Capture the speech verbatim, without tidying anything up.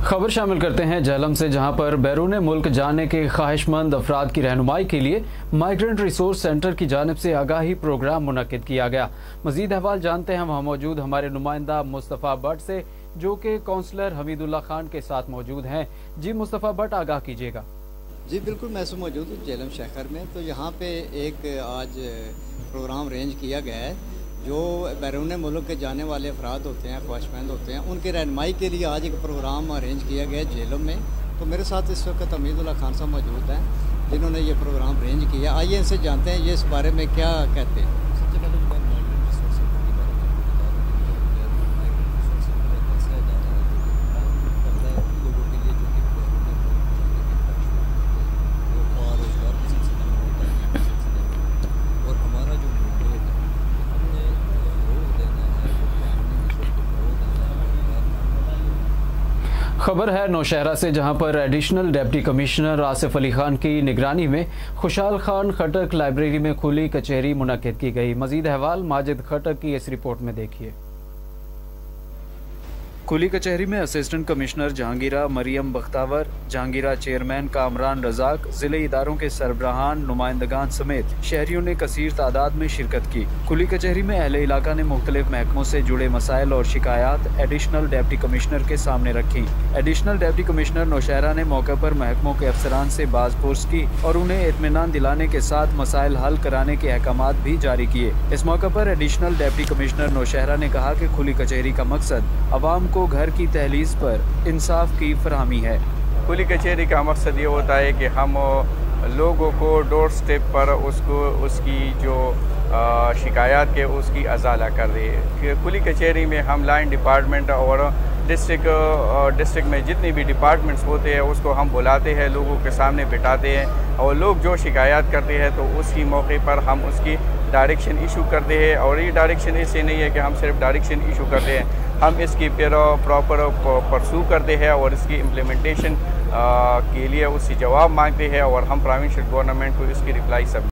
खबर शामिल करते हैं जहलम से, जहां पर बैरून मुल्क जाने के ख्वाहिशमंद अफराद की रहनुमाई के लिए माइग्रेंट रिसोर्स सेंटर की जानिब से आगाही प्रोग्राम मुनक्किद किया गया। मजीद अहवाल जानते हैं वहाँ मौजूद हमारे नुमाइंदा मुस्तफ़ा भट्ट से, जो कि काउंसलर हमीदुल्लाह खान के साथ मौजूद हैं। जी मुस्तफ़ा भट्ट, आगाह कीजिएगा। जी बिल्कुल, मैं तो मौजूद हूँ जहलम शहर में। तो यहाँ पे एक आज प्रोग्राम अरेंज किया गया है जो बैरून मुल्क के जाने वाले अफराद होते हैं, ख्वाहिशमंद होते हैं, उनकी रहनुमाई के लिए आज एक प्रोग्राम अरेंज किया गया है जहलम में। तो मेरे साथ इस वक्त हमीदुल्लाह खान साहब मौजूद हैं जिन्होंने ये प्रोग्राम अरेंज किया। आइए इनसे जानते हैं ये इस बारे में क्या कहते हैं। सबसे पहले मैं माइग्रेंट रिसोर्स सेंटर के बारे में बता दूँ कि माइग्रेंट रिसोर्स सेंटर एक ऐसा इदारा है जो कि काम करता है उन लोगों के लिए जो कि बैरून मुल्क वो रोज़गार के सिलसिले में होता है सिलसिले में। और हमारा जो मुद्दे है हमने रोक देना है, वो कानूनी नशों को रोक देना है। खबर है नौशहरा से, जहां पर additional deputy commissioner Asif Ali Khan की निगरानी में खुशहाल खान खटक लाइब्रेरी में खुली कचहरी मुनक्किद की गई। मजीद अहवाल माजिद खटक की इस रिपोर्ट में देखिए। खुली कचहरी में assistant commissioner Jahangira Mariam Bakhtawar, Jahangira chairman Kamran Razaq, जिले इदारों के सरबराहान, नुमाइंदगान समेत शहरियों ने कसीर तादाद में शिरकत की। खुली कचहरी में अहले इलाका ने मुख्तलिफ महकमों से जुड़े मसाइल और शिकायत एडिशनल डिप्टी कमिश्नर के सामने रखी। एडिशनल डिप्टी कमिश्नर नौशहरा ने मौके पर महकमों के अफसरान से बाज़पुरस की और उन्हें इत्मीनान दिलाने के साथ मसाइल हल कराने के अहकामात भी जारी किए। इस मौके पर एडिशनल डिप्टी कमिश्नर नौशहरा ने कहा कि खुली कचहरी का मकसद अवाम को घर की तहलीज पर इंसाफ की फरहमी है। खुली कचहरी का मकसद ये होता है कि हम लोगों को डोर स्टेप पर उसको उसकी जो शिकायत के उसकी अजाला कर रही है। खुली कचहरी में हम लाइन डिपार्टमेंट और डिस्ट्रिक्ट डिस्ट्रिक्ट में जितनी भी डिपार्टमेंट्स होते हैं उसको हम बुलाते हैं, लोगों के सामने बिठाते हैं और लोग जो शिकायत करते हैं तो उसकी मौके पर हम उसकी डायरेक्शन इशू करते हैं। और ये डायरेक्शन इससे नहीं है कि हम सिर्फ डायरेक्शन इशू करते हैं, हम इसकी फिर प्रॉपर परसू करते हैं और इसकी इम्प्लीमेंटेशन के लिए उससे जवाब मांगते हैं और हम प्रोविंशियल गवर्नमेंट को इसकी रिप्लाई सब